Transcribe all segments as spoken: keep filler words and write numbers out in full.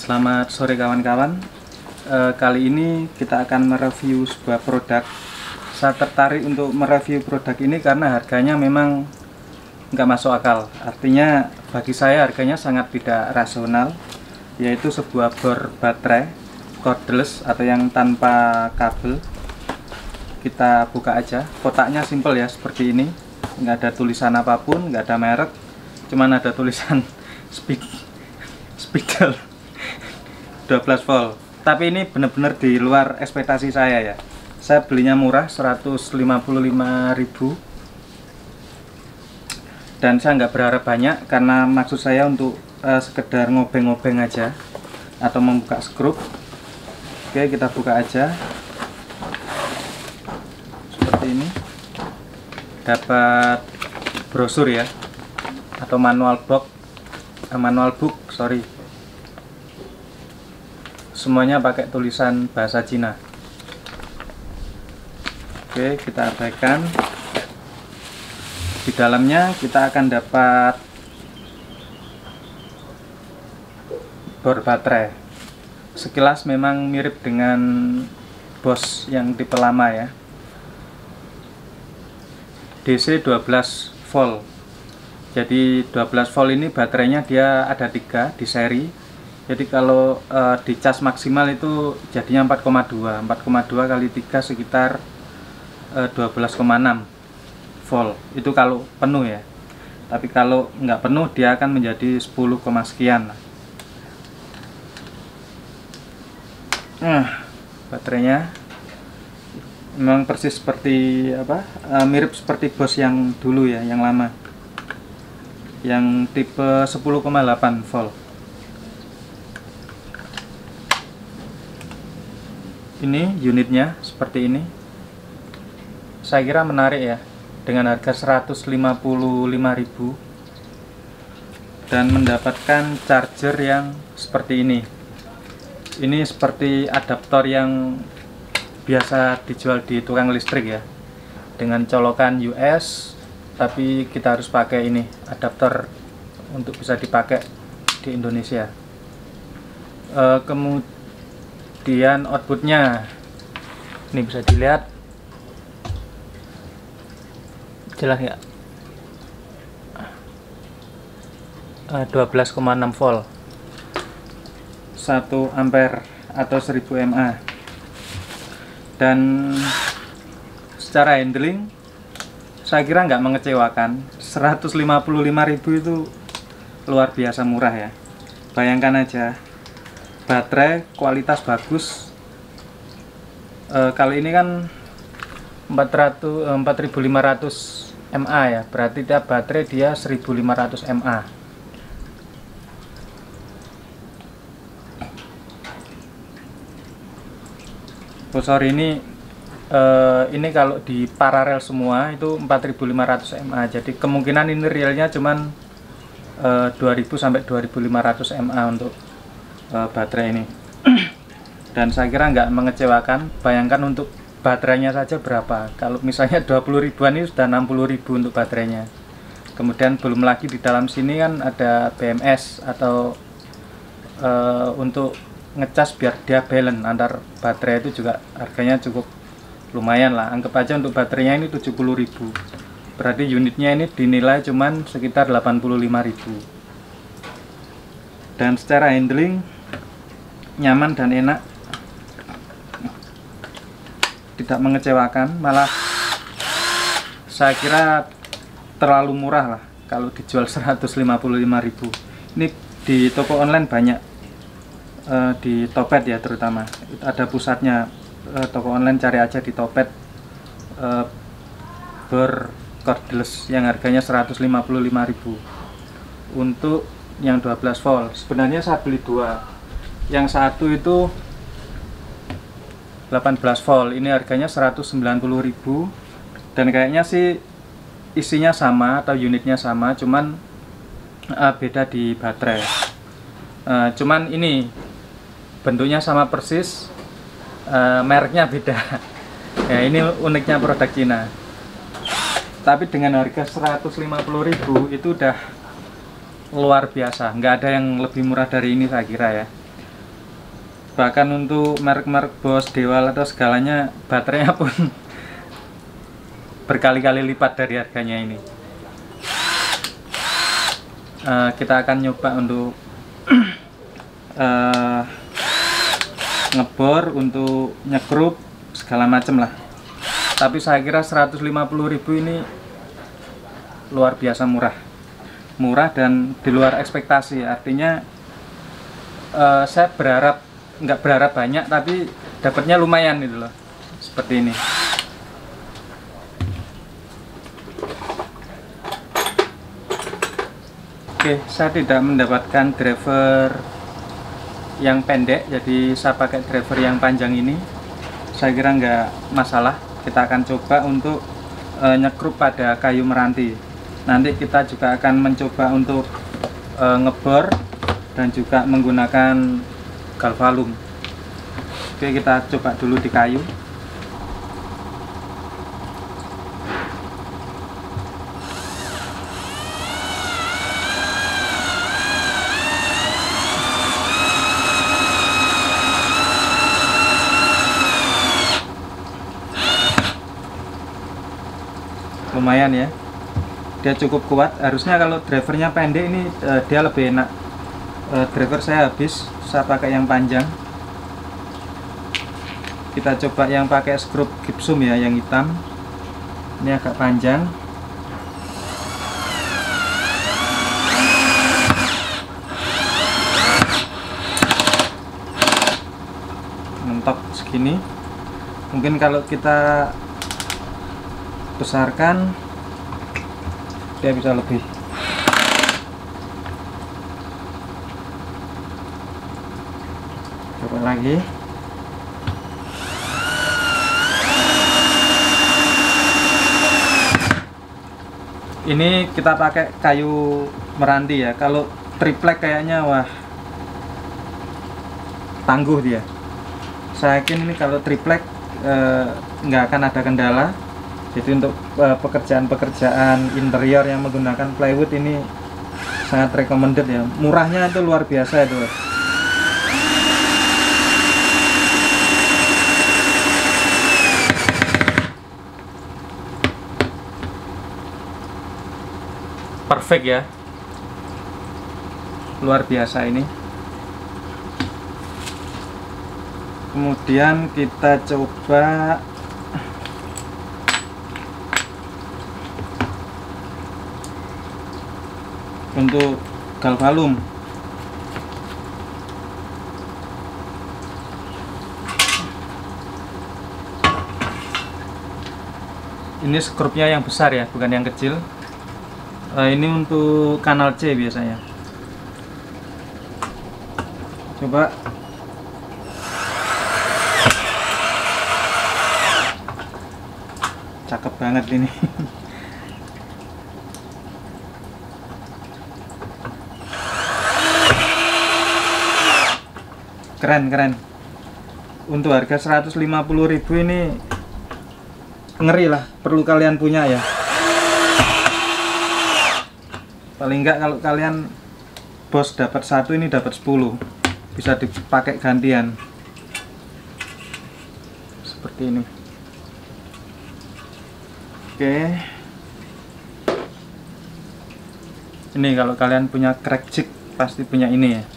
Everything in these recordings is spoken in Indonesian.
Selamat sore kawan-kawan. E, kali ini kita akan mereview sebuah produk. Saya tertarik untuk mereview produk ini karena harganya memang nggak masuk akal. Artinya bagi saya harganya sangat tidak rasional, yaitu sebuah bor baterai cordless atau yang tanpa kabel. Kita buka aja. Kotaknya simple ya, seperti ini. Nggak ada tulisan apapun, nggak ada merek, cuman ada tulisan speed speedel dua belas volt. Tapi ini benar-benar di luar ekspektasi saya ya. Saya belinya murah, seratus lima puluh lima ribu, dan saya nggak berharap banyak karena maksud saya untuk uh, sekedar ngobeng-ngobeng aja atau membuka skrup. Oke, kita buka aja seperti ini. Dapat brosur ya, atau manual box, eh, manual book, sorry. Semuanya pakai tulisan bahasa Cina. Oke, kita abaikan. Di dalamnya kita akan dapat bor baterai. Sekilas memang mirip dengan Bosch yang tipe lama ya. D C dua belas volt. Jadi dua belas volt ini baterainya dia ada tiga di seri. Jadi kalau e, di cas maksimal itu jadinya empat koma dua. empat koma dua kali tiga sekitar e, dua belas koma enam volt. Itu kalau penuh ya. Tapi kalau nggak penuh dia akan menjadi sepuluh, sekian. Nah, baterainya memang persis seperti apa, e, mirip seperti Bosch yang dulu ya, yang lama, yang tipe sepuluh koma delapan volt. Ini unitnya seperti ini. Saya kira menarik ya, dengan harga seratus lima puluh lima ribu dan mendapatkan charger yang seperti ini. Ini seperti adaptor yang biasa dijual di tukang listrik ya, dengan colokan U S, tapi kita harus pakai ini adaptor untuk bisa dipakai di Indonesia. E, kemudian outputnya ini bisa dilihat, jelas ya, e, dua belas koma enam volt, satu ampere atau seribu mAh. Dan secara handling saya kira nggak mengecewakan. Seratus lima puluh lima ribu itu luar biasa murah ya. Bayangkan aja, baterai kualitas bagus. E, kali ini kan empat ribu lima ratus mAh ya, berarti tiap baterai dia seribu lima ratus mAh. Oh, sorry, ini uh, ini kalau di paralel semua itu empat ribu lima ratus mAh. Jadi kemungkinan ini realnya cuman uh, dua ribu sampai dua ribu lima ratus mAh untuk uh, baterai ini. Dan saya kira nggak mengecewakan. Bayangkan untuk baterainya saja berapa. Kalau misalnya dua puluh ribuan ini sudah enam puluh ribu untuk baterainya. Kemudian belum lagi di dalam sini kan ada B M S atau uh, untuk ngecas biar dia balance antar baterai, itu juga harganya cukup lumayan lah. Anggap aja untuk baterainya ini tujuh puluh ribu, berarti unitnya ini dinilai cuman sekitar delapan puluh lima ribu. Dan secara handling nyaman dan enak, tidak mengecewakan, malah saya kira terlalu murah lah kalau dijual seratus lima puluh lima ribu. Ini di toko online banyak, Uh, di Topet ya terutama, ada pusatnya. Uh, toko online cari aja di Topet, uh, bor cordless yang harganya seratus lima puluh lima ribu untuk yang dua belas volt. Sebenarnya saya beli dua, yang satu itu delapan belas volt, ini harganya seratus sembilan puluh ribu, dan kayaknya sih isinya sama atau unitnya sama, cuman uh, beda di baterai. Uh, cuman ini bentuknya sama persis, uh, mereknya beda. Ya, ini uniknya produk Cina. Tapi dengan harga seratus lima puluh ribu itu udah luar biasa, nggak ada yang lebih murah dari ini saya kira ya. bahkan untuk merek-merek Bosch, Dewal atau segalanya baterainya pun berkali-kali lipat dari harganya ini. Uh, kita akan nyoba untuk uh, ngebor, untuk nyekrup segala macam lah. Tapi saya kira seratus lima puluh ribu ini luar biasa murah, murah dan di luar ekspektasi. Artinya uh, saya berharap, nggak berharap banyak, tapi dapatnya lumayan gitu loh, seperti ini. Oke, saya tidak mendapatkan driver yang pendek, jadi saya pakai driver yang panjang ini. Saya kira nggak masalah. Kita akan coba untuk e, nyekrup pada kayu meranti. Nanti kita juga akan mencoba untuk e, ngebor dan juga menggunakan galvalum. Oke, kita coba dulu di kayu. Lumayan ya, dia cukup kuat. Harusnya kalau drivernya pendek ini uh, dia lebih enak. uh, Driver saya habis, saya pakai yang panjang. Kita coba yang pakai skrup gypsum ya, yang hitam. Ini agak panjang. Mentok segini. Mungkin kalau kita besarkan dia bisa lebih. Coba lagi. Ini kita pakai kayu meranti ya. Kalau triplek kayaknya wah tangguh dia. Saya yakin ini kalau triplek eh, nggak akan ada kendala. Jadi untuk pekerjaan-pekerjaan interior yang menggunakan plywood ini sangat recommended ya. Murahnya itu luar biasa itu. Perfect ya. Luar biasa ini. Kemudian kita coba untuk galvalum. Ini skrupnya yang besar ya, bukan yang kecil. Uh, ini untuk kanal C biasanya. Coba. Cakep banget ini. Keren keren. Untuk harga seratus lima puluh ribu ini ngeri lah, perlu kalian punya ya. Paling enggak kalau kalian Bosch dapat satu, ini dapat sepuluh, bisa dipakai gantian seperti ini. Oke, ini kalau kalian punya crack jig pasti punya ini ya.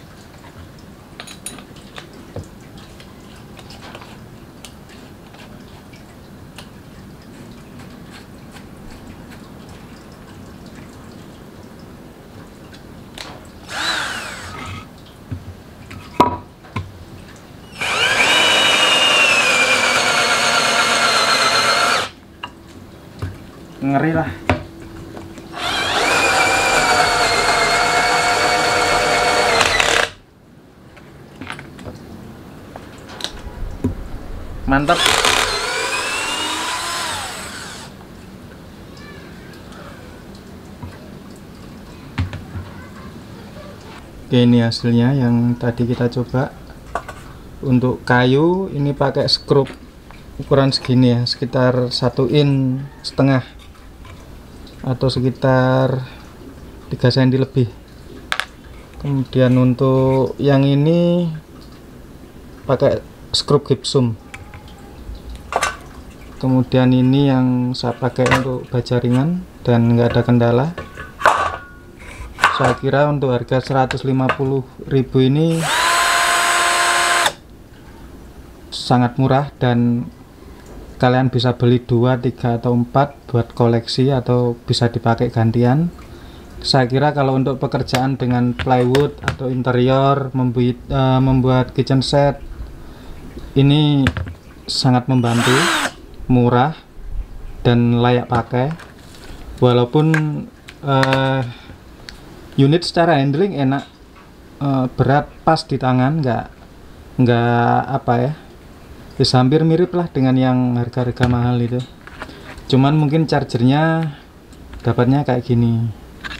Ngeri lah. Mantap. Oke, ini hasilnya yang tadi kita coba. Untuk kayu ini pakai skrup ukuran segini ya, sekitar satu in setengah atau sekitar tiga sentimeter lebih. Kemudian untuk yang ini pakai skrup gipsum. Kemudian ini yang saya pakai untuk baja ringan dan nggak ada kendala. Saya kira untuk harga seratus lima puluh ribu ini sangat murah dan kalian bisa beli dua, tiga atau empat buat koleksi atau bisa dipakai gantian. Saya kira kalau untuk pekerjaan dengan plywood atau interior, membuat, uh, membuat kitchen set, ini sangat membantu, murah dan layak pakai. Walaupun uh, unit secara handling enak, uh, berat pas di tangan, nggak nggak apa ya, bisa hampir mirip lah dengan yang harga-harga mahal itu. Cuman mungkin chargernya dapatnya kayak gini.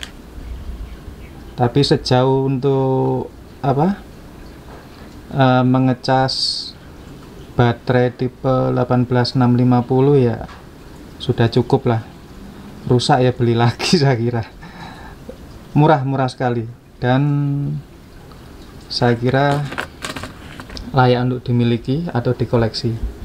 Tapi sejauh untuk apa uh, mengecas baterai tipe delapan belas enam lima puluh ya sudah cukup lah. Rusak ya beli lagi saya kira. Murah-murah sekali dan saya kira layak untuk dimiliki atau dikoleksi.